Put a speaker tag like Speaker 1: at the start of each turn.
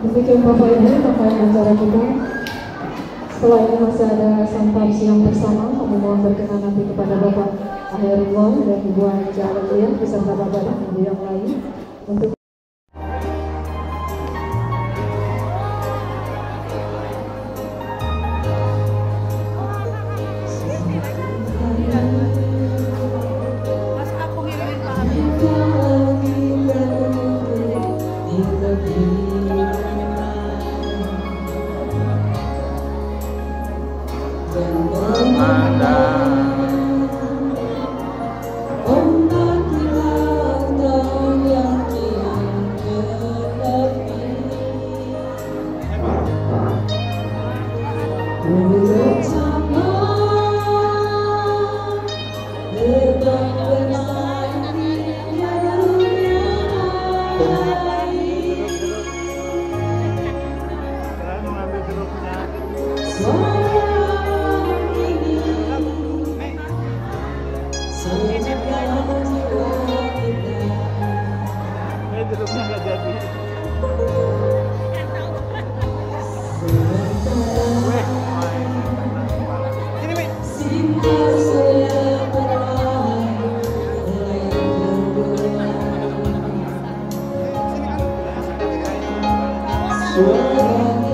Speaker 1: Demikian Bapak Ibu, rangkaian acara kita. Setelah ini masih ada santap siang bersama. Kami mohon berkenan nanti kepada Bapak Aherullah dan Ibu Haji Aliyah beserta Bapak dan Ibu yang lain untuk
Speaker 2: Suara